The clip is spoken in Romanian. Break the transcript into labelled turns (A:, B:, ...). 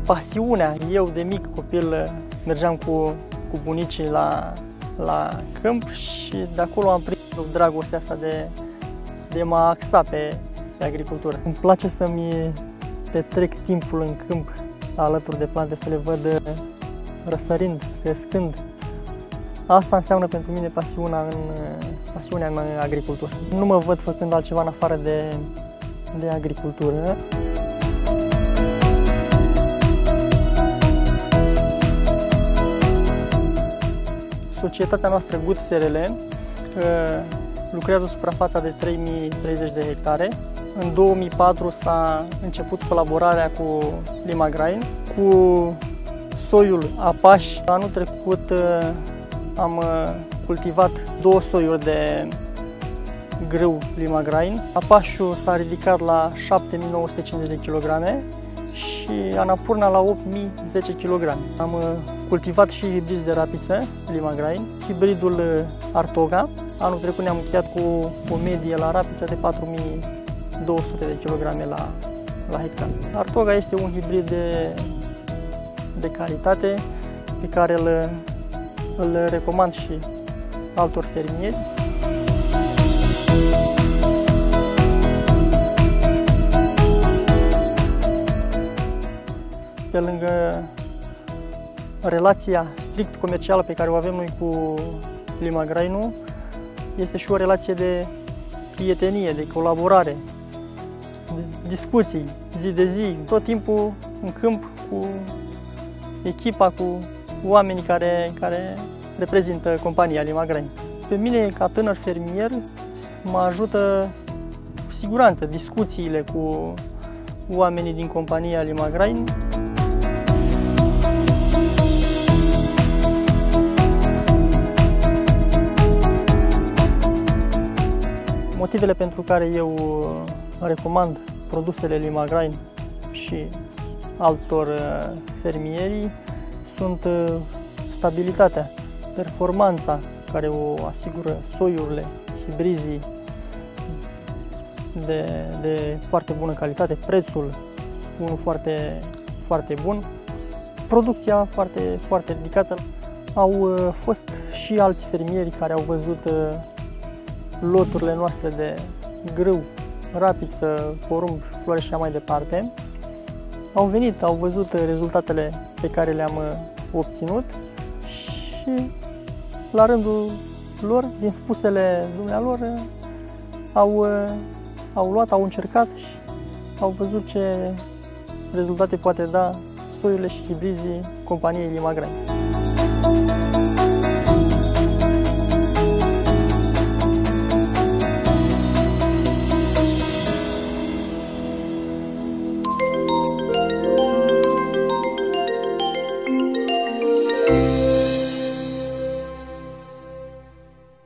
A: pasiunea. Eu de mic copil mergeam cu bunicii la câmp și de acolo am prins dragostea asta de mă axa pe agricultură. Îmi place să-mi petrec timpul în câmp alături de plante, să le văd răsărind, crescând. Asta înseamnă pentru mine pasiunea în agricultură. Nu mă văd făcând altceva în afară de agricultură. Societatea noastră GUT SRL lucrează suprafața de 3030 de hectare. În 2004 s-a început colaborarea cu Limagrain, cu soiul Apache. Anul trecut am cultivat 2 soiuri de grâu Limagrain. Apache-ul s-a ridicat la 7950 de kg și Anapurna la 8010 kg. Am cultivat și hibrizi de rapiță Limagrain, hibridul Artoga. Anul trecut ne-am încheiat cu o medie la rapiță de 4200 de kg la hectar. Artoga este un hibrid de calitate pe care îl recomand și altor fermieri. Pe lângă relația strict comercială pe care o avem noi cu Limagrainul, este și o relație de prietenie, de colaborare, de discuții zi de zi, tot timpul în câmp cu echipa, cu oamenii care reprezintă compania Limagrain. Pe mine, ca tânăr fermier, mă ajută cu siguranță discuțiile cu oamenii din compania Limagrain. Motivele pentru care eu recomand produsele Limagrain și altor fermieri sunt stabilitatea, performanța care o asigură soiurile, hibrizii de foarte bună calitate, prețul unul foarte, foarte bun, producția foarte, foarte ridicată. Au fost și alți fermieri care au văzut loturile noastre de grâu, rapiță, porumb, floare și așa mai departe. Au venit, au văzut rezultatele pe care le-am obținut și la rândul lor, din spusele dumnealor, au luat, au încercat și au văzut ce rezultate poate da soiurile și hibrizii companiei Limagrain.